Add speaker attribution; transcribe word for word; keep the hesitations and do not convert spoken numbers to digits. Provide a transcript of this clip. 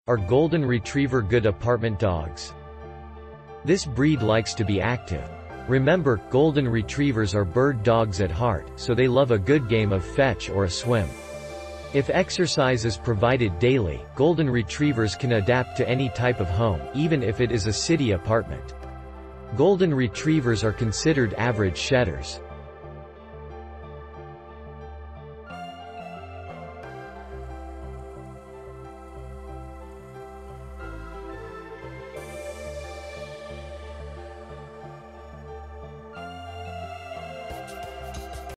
Speaker 1: Are Golden Retriever good apartment dogs? This breed likes to be active. Remember, Golden Retrievers are bird dogs at heart, so they love a good game of fetch or a swim. If exercise is provided daily, Golden Retrievers can adapt to any type of home, even if it is a city apartment. Golden Retrievers are considered average shedders.